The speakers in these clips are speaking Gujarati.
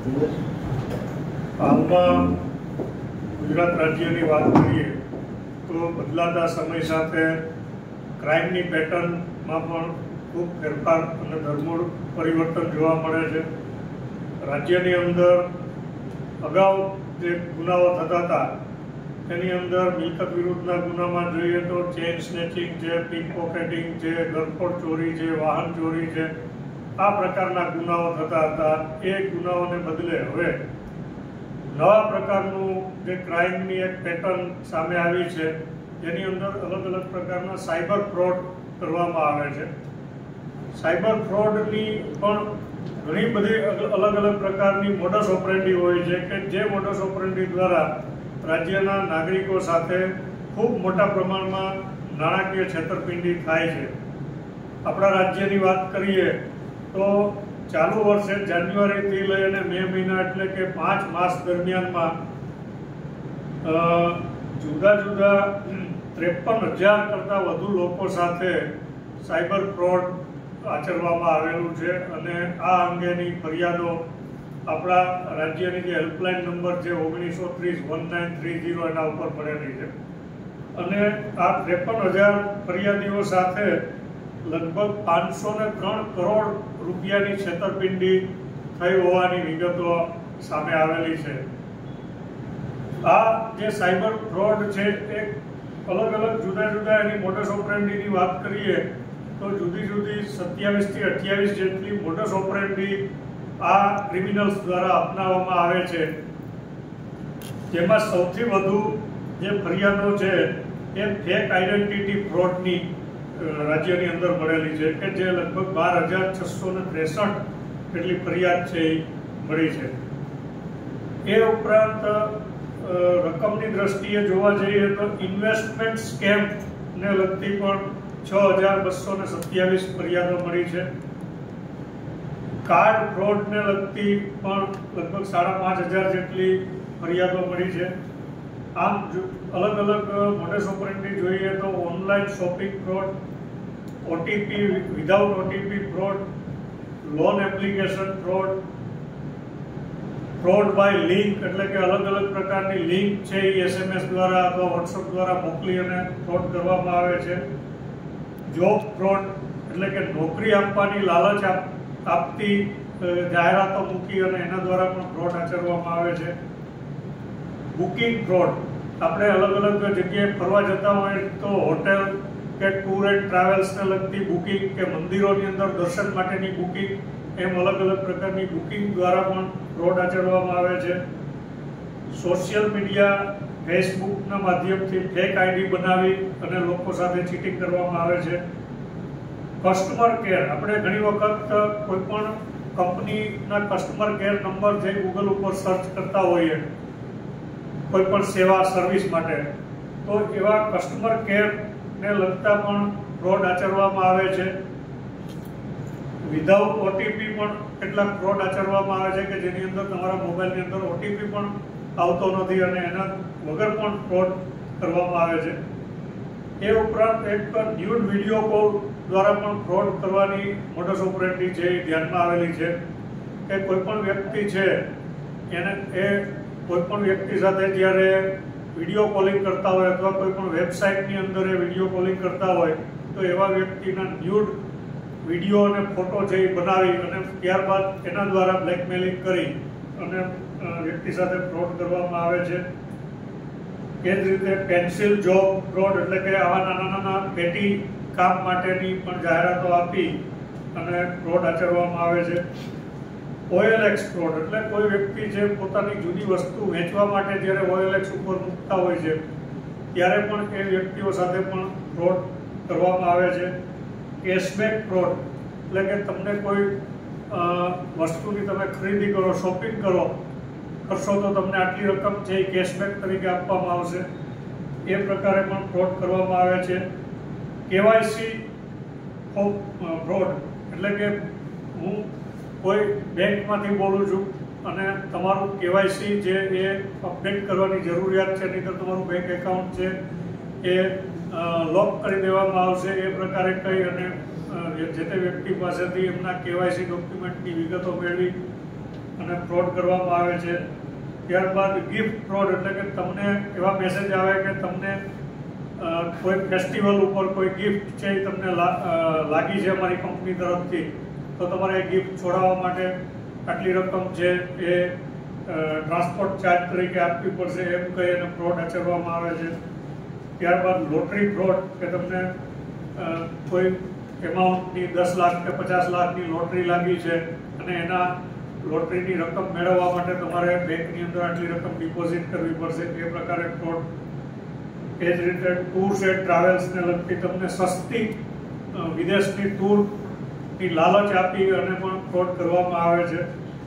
હાલમાં ગુજરાત રાજ્યની વાત કરીએ તો બદલાતા સમય સાથે ક્રાઇમની પેટર્નમાં પણ ખૂબ ફેરફાર અને ધરમૂળ પરિવર્તન જોવા મળે છે. રાજ્યની અંદર અગાઉ જે ગુનાઓ થતા હતા એની અંદર મિલકત વિરુદ્ધના ગુનામાં જોઈએ તો ચેઇન સ્નેચિંગ છે, પિક પોકેટિંગ છે, ગરફોડ ચોરી છે, વાહન ચોરી છે, આ પ્રકારના ગુનાઓ થતા હતા. એ ગુનાઓને બદલે હવે નવા પ્રકારનું જે ક્રાઇમની એક પેટર્ન સામે આવી છે, જેની અંદર અલગ અલગ પ્રકારના સાયબર ફ્રોડ કરવામાં આવે છે. સાયબર ફ્રોડની પણ ઘણી બધી અલગ અલગ પ્રકારની મોડસ ઓપરેન્ડી હોય છે કે જે મોડસ ઓપરેન્ડી દ્વારા રાજ્યના નાગરિકો સાથે ખૂબ મોટા પ્રમાણમાં નાણાકીય છેતરપિંડી થાય છે. આપણા રાજ્યની વાત કરીએ તો ચાલુ વર્ષે જાન્યુઆરીથી લઈ અને મે મહિના એટલે કે 5 માસ દરમિયાનમાં જુદા જુદા 53,000 કરતાં વધુ લોકો સાથે સાયબર ફ્રોડ આચરવામાં આવેલું છે અને આ અંગેની ફરિયાદો આપણા રાજ્યની જે હેલ્પલાઇન નંબર છે 1930-1930 એના ઉપર પડેલી છે. અને આ 53,000 ફરિયાદીઓ સાથે લગભગ 503 કરોડ રૂપિયાની છેતરપિંડી થઈ હોવાની વિગતો સામે આવેલી છે. આ જે સાયબર ફ્રોડ છે એ અલગ અલગ જુદા જુદા એની મોડસ ઓપરેન્ડીની વાત કરીએ તો જુદી જુદી 27 થી 28 જેટલી મોડસ ઓપરેન્ડી આ ક્રિમિનલ્સ દ્વારા અપનાવવામાં આવે છે. જેમાં સૌથી વધુ જે ફરિયાદો છે એ ફેક આઈડેન્ટિટી ફ્રોડની રાજ્યની અંદર મળેલી છે કે જે લગભગ 12,663 જેટલી ફરિયાદ છે એ મળી છે. એ ઉપરાંત રકમની દ્રષ્ટિએ જોવા જઈએ તો ઇન્વેસ્ટમેન્ટ સ્કેમને લગતી પણ 6,227 ફરિયાદો મળી છે. કાર્ડ ફ્રોડને લગતી પણ લગભગ 5,500 જેટલી ફરિયાદો મળી છે. આમ અલગ અલગ મોડસ ઓપરેન્ડી જોઈએ તો online shopping fraud, OTP without OTP fraud, loan application fraud, fraud by link એટલે કે અલગ અલગ પ્રકારની લિંક છે એ SMS દ્વારા અથવા વોટ્સઅપ દ્વારા મોકલી અને ફ્રોડ કરવામાં આવે છે. જોબ ફ્રોડ એટલે કે નોકરી આપવાની લાલચ આપતી જાહેરાતો મૂકી અને એના દ્વારા પણ ફ્રોડ આચરવામાં આવે છે. બુકિંગ ફ્રોડ, આપણે અલગ અલગ જગ્યાએ ફરવા જતા હોય તો હોટેલ કે ટૂર એન્ડ ટ્રાવેલ્સને લગતી બુકિંગ કે મંદિરોની અંદર દર્શન માટેની બુકિંગ, એમ અલગ અલગ પ્રકારની બુકિંગ દ્વારા પણ ફ્રોડ આચરવામાં આવે છે. સોશિયલ મીડિયા, ફેસબુકના માધ્યમથી ફેક આઈડી બનાવી અને લોકો સાથે ચીટિંગ કરવામાં આવે છે. કસ્ટમર કેર, આપણે ઘણી વખત કોઈ પણ કંપનીના કસ્ટમર કેર નંબર જે ગૂગલ ઉપર સર્ચ કરતા હોઈએ કોઈ પણ સેવા સર્વિસ માટે, તો એવા કસ્ટમર કેરને લગતા પણ ફ્રોડ આચરવામાં આવે છે. વિધાઉટ ઓટીપી પણ કેટલાક ફ્રોડ આચરવામાં આવે છે કે જેની અંદર તમારા મોબાઈલની અંદર ઓટીપી પણ આવતો નથી અને એના વગર પણ ફ્રોડ કરવામાં આવે છે. એ ઉપરાંત એક ન્યૂડ વિડીયો કોલ દ્વારા પણ ફ્રોડ કરવાની મોડસ ઓપરેન્ડી છે એ ધ્યાનમાં આવેલી છે કે કોઈ પણ વ્યક્તિ છે એને કોઈ પણ વ્યક્તિ સાથે જ્યારે વિડીયો કોલિંગ કરતા હોય અથવા કોઈ પણ વેબસાઇટની અંદર એ વિડીયો કોલિંગ કરતા હોય તો એવા વ્યક્તિના ન્યૂડ વિડીયો અને ફોટો છે એ બનાવી અને ત્યારબાદ એના દ્વારા બ્લેકમેલિંગ કરી અને વ્યક્તિ સાથે ફ્રોડ કરવામાં આવે છે. એ જ રીતે પેન્સિલ જોબ ફ્રોડ એટલે કે આવા નાના નાના પેટી કામ માટેની પણ જાહેરાતો આપી અને ફ્રોડ આચરવામાં આવે છે. OLX ફ્રોડ એટલે કોઈ વ્યક્તિ જે પોતાની જૂની વસ્તુ વેચવા માટે જ્યારે OLX ઉપર મૂકતા હોય છે ત્યારે પણ એ વ્યક્તિઓ સાથે પણ ફ્રોડ કરવામાં આવે છે. કેશબેક ફ્રોડ એટલે કે તમને કોઈ વસ્તુની તમે ખરીદી કરો, શોપિંગ કરશો તો તમને આટલી રકમ છે એ કેશબેક તરીકે આપવામાં આવશે. એ પ્રકારે પણ ફ્રોડ કરવામાં આવે છે. KYC ફ્રોડ એટલે કે હું કોઈ બેંકમાંથી બોલું છું અને તમારું KYC જે એ અપડેટ કરવાની જરૂરિયાત છે, નહીં તો તમારું બેંક એકાઉન્ટ છે એ લોક કરી દેવામાં આવશે. એ પ્રકારે કહી અને જે તે વ્યક્તિ પાસેથી એમના KYC ડોક્યુમેન્ટની વિગતો મેળવી અને ફ્રોડ કરવામાં આવે છે. ત્યારબાદ ગિફ્ટ ફ્રોડ એટલે કે તમને એવા મેસેજ આવે કે તમને કોઈ ફેસ્ટિવલ ઉપર કોઈ ગિફ્ટ છે એ તમને લાગી છે અમારી કંપની તરફથી, તો તમારે એ ગિફ્ટ છોડાવવા માટે આટલી રકમ છે એ ટ્રાન્સપોર્ટ ચાર્જ તરીકે આપવી પડશે એમ કહી અને ફ્રોડ આચરવામાં આવે છે. ત્યારબાદ લોટરી ફ્રોડ કે તમને કોઈ એમાઉન્ટની 10 લાખ કે 50 લાખની લોટરી લાગી છે અને એના લોટરીની રકમ મેળવવા માટે તમારે બેંકની અંદર આટલી રકમ ડિપોઝિટ કરવી પડશે, એ પ્રકારે ફ્રોડ. એ જ રીતે ટૂર્સ એન્ડ ટ્રાવેલ્સને લગતી તમને સસ્તી વિદેશની ટૂરની લાલચ આપી અને પણ ફ્રોડ કરવામાં આવે છે.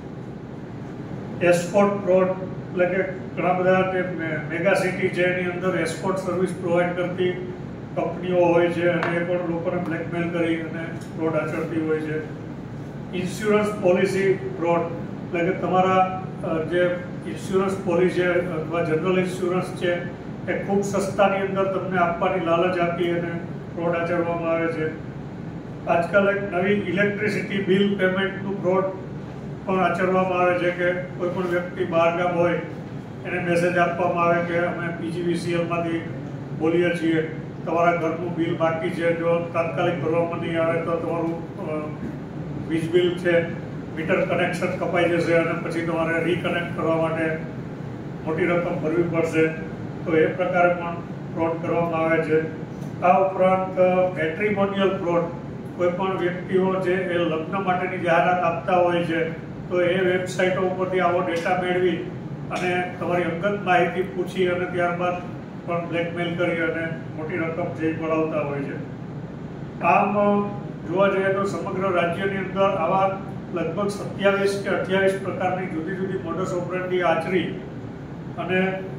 એસ્કોર્ટ ફ્રોડ એટલે કે ઘણા બધા જે મેગા સિટી છે એની અંદર એસ્કોર્ટ સર્વિસ પ્રોવાઈડ કરતી કંપનીઓ હોય છે અને એ પણ લોકોને બ્લેકમેલ કરી અને ફ્રોડ આચરતી હોય છે. ઇન્સ્યોરન્સ પોલિસી ફ્રોડ એટલે કે તમારા જે ઇન્સ્યોરન્સ પોલિસી અથવા જનરલ ઇન્સ્યોરન્સ છે એ ખૂબ સસ્તાની અંદર તમને આપવાની લાલચ આપી અને ફ્રોડ આચરવામાં આવે છે. આજકાલ એક નવી ઇલેક્ટ્રિસિટી બિલ પેમેન્ટનું ફ્રોડ પણ આચરવામાં આવે છે કે કોઈ પણ વ્યક્તિ બહારગામ હોય એને મેસેજ આપવામાં આવે કે અમે PGVCLમાંથી બોલીએ છીએ, તમારા ઘરનું બિલ બાકી છે, જો તાત્કાલિક ભરવામાં નહીં આવે તો તમારું વીજ બિલ છે, મીટર કનેક્શન કપાઈ જશે અને પછી તમારે રીકનેક્ટ કરવા માટે મોટી રકમ ભરવી પડશે. તો એ પ્રકારે પણ ફ્રોડ કરવામાં આવે છે. આ ઉપરાંત મેટ્રિમોનિયલ ફ્રોડ, કોઈ પણ વ્યક્તિઓ જે એ લગ્ન માટેની જાહેરાત આપતા હોય છે તો એ વેબસાઇટો ઉપરથી આવો ડેટા મેળવી અને તમારી અંગત માહિતી પૂછી અને ત્યારબાદ પણ બ્લેકમેલ કરી અને મોટી રકમ જે પડાવતા હોય છે. આમ જોવા જઈએ તો સમગ્ર રાજ્યની અંદર આવા લગભગ 27 કે 28 પ્રકારની જુદી જુદી મોડસ ઓપરેન્ડી આચરી અને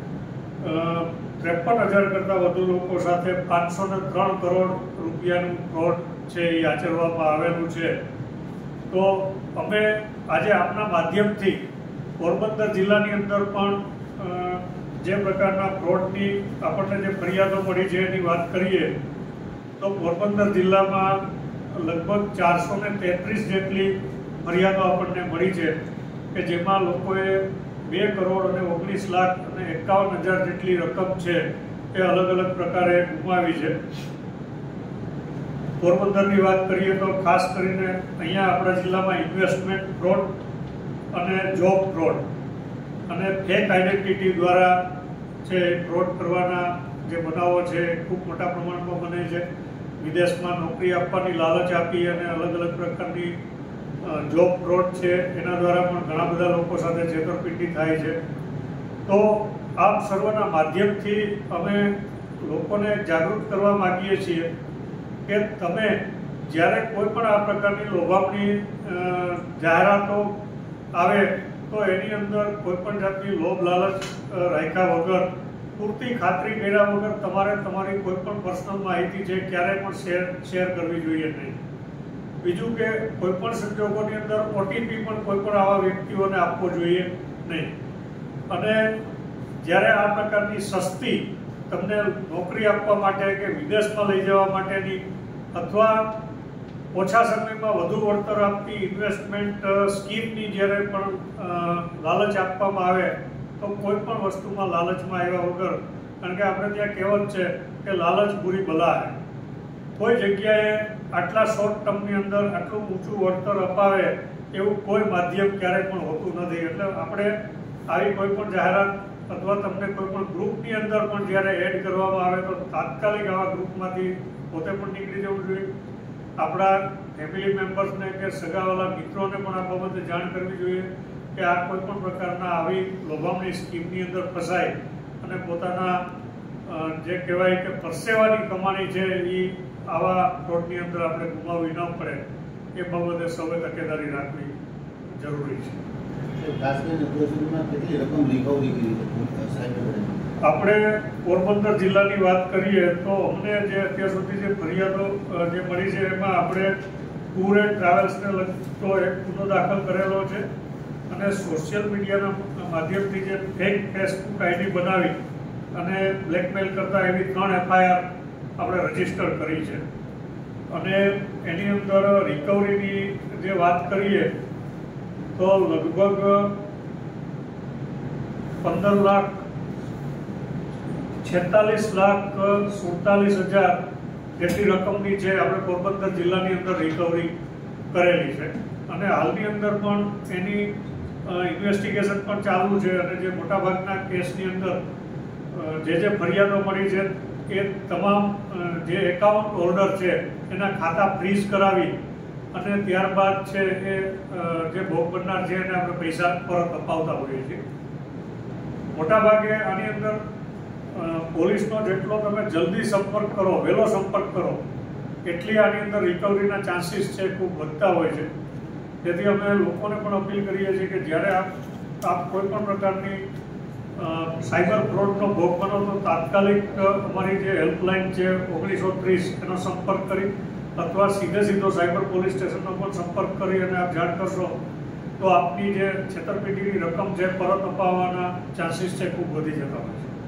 53,000 કરતાં વધુ લોકો સાથે 503 કરોડ રૂપિયાનું ફ્રોડ છે એ આચરવામાં આવેલું છે. તો અમે આજે આપના માધ્યમથી પોરબંદર જિલ્લાની અંદર પણ જે પ્રકારના ફ્રોડની આપણને જે ફરિયાદો મળી છે એની વાત કરીએ તો પોરબંદર જિલ્લામાં લગભગ 433 જેટલી ફરિયાદો આપણને મળી છે કે જેમાં લોકોએ 2 કરોડ અને 19 લાખ અને 51,000 જેટલી રકમ છે એ અલગ અલગ પ્રકારે ગુમાવી છે. પોરબંદરની વાત કરીએ તો ખાસ કરીને અહીંયા આપણા જિલ્લામાં ઇન્વેસ્ટમેન્ટ ફ્રોડ અને જોબ ફ્રોડ અને ફેક આઈડેન્ટિટી દ્વારા છે ફ્રોડ કરવાના જે બનાવો છે એ ખૂબ મોટા પ્રમાણમાં બને છે. વિદેશમાં નોકરી આપવાની લાલચ આપી અને અલગ અલગ પ્રકારની જોબ ફ્રોડ છે એના દ્વારા પણ ઘણા બધા લોકો સાથે છેતરપિંડી થાય છે. તો આપ સર્વના માધ્યમથી અમે લોકોને જાગૃત કરવા માગીએ છીએ કે તમે જ્યારે કોઈ પણ આ પ્રકારની લોભામણી જાહેરાતો આવે તો એની અંદર કોઈ પણ જાતની લોભ લાલચ રાખ્યા વગર, પૂરતી ખાતરી કર્યા વગર તમારે તમારી કોઈ પણ પર્સનલ માહિતી છે ક્યારેય પણ શેર કરવી જોઈએ નહીં. બીજું કે કોઈ પણ સંજોગોની અંદર OTP પણ કોઈ પણ આવા વ્યક્તિઓને આપવો જોઈએ નહીં. અને જ્યારે આ પ્રકારની સસ્તી તમને નોકરી આપવા માટે કે વિદેશમાં લઈ જવા માટેની અથવા ઓછા સમયમાં વધુ વળતર આપતી ઇન્વેસ્ટમેન્ટ સ્કીમની જ્યારે પણ લાલચ આપવામાં આવે તો કોઈ પણ વસ્તુમાં લાલચમાં આવ્યા વગર, કારણ કે આપણે ત્યાં કહેવત છે કે લાલચ બુરી બલા હે, કોઈ જગ્યાએ આટલા શોર્ટ ટર્મની અંદર આટલું ઊંચું વળતર અપાવે એવું કોઈ માધ્યમ ક્યારેય પણ હોતું નથી. એટલે આપણે આવી કોઈ પણ જાહેરાત અથવા તમને કોઈ પણ ગ્રુપની અંદર પણ જ્યારે એડ કરવામાં આવે તો તાત્કાલિક આવા ગ્રુપમાંથી પોતે પણ નીકળી જવું જોઈએ. આપણા ફેમિલી મેમ્બર્સને કે સગાવાલા મિત્રોને પણ આ બાબતે જાણ કરવી જોઈએ કે આ કોઈ પણ પ્રકારના આવી લોભામણી સ્કીમની અંદર ફસાય અને પોતાના જે કહેવાય કે પરસેવાની કમાણી છે એ આવા ફ્રોડની અંદર આપણે ગુમાવવી ન પડે એ બાબતે સૌએ તકેદારી રાખવી જરૂરી છે. આપણે પોરબંદર જિલ્લાની વાત કરીએ તો અમને જે અત્યાર સુધી જે ફરિયાદો જે મળી છે એમાં આપણે ટૂર એન્ડ ટ્રાવેલ્સને લગતો એક ગુનો દાખલ કરેલો છે અને સોશિયલ મીડિયાના માધ્યમથી જે ફેક ફેસબુક આઈડી બનાવી અને બ્લેકમેલ કરતા એવી 3 FIR આપણે રજીસ્ટર કરી છે. અને એની અંદર રિકવરીની જે વાત કરીએ તો લગભગ 15,46,47,000 જેટલી રકમની છે આપણે પોરબંદર જિલ્લાની અંદર રિકવરી કરેલી છે અને હાલની અંદર પણ એની ઇન્વેસ્ટિગેશન પણ ચાલુ છે અને જે મોટાભાગના કેસની અંદર જે ફરિયાદો મળી છે એ તમામ જે એકાઉન્ટ હોલ્ડર છે એના ખાતા ફ્રીઝ કરાવી અને ત્યારબાદ છે એ જે ભોગ બનનાર છે એને આપણે પૈસા પરત અપાવતા હોઈએ છીએ. મોટાભાગે આની અંદર પોલીસનો જેટલો તમે જલ્દી સંપર્ક કરો, વહેલો સંપર્ક કરો, એટલી આની અંદર રિકવરીના ચાન્સીસ છે ખૂબ વધતા હોય છે. તેથી અમે લોકોને પણ અપીલ કરીએ છીએ કે જ્યારે આપ કોઈ પણ પ્રકારની સાયબર ફ્રોડનો ભોગ બનો તો તાત્કાલિક અમારી જે હેલ્પલાઇન છે 1930 એનો સંપર્ક કરી અથવા સીધો સાયબર પોલીસ સ્ટેશનનો પણ સંપર્ક કરી અને આપ જાણ કરશો તો આપની જે છેતરપિંડીની રકમ છે પરત અપાવવાના ચાન્સીસ છે ખૂબ વધી જતા હોય છે.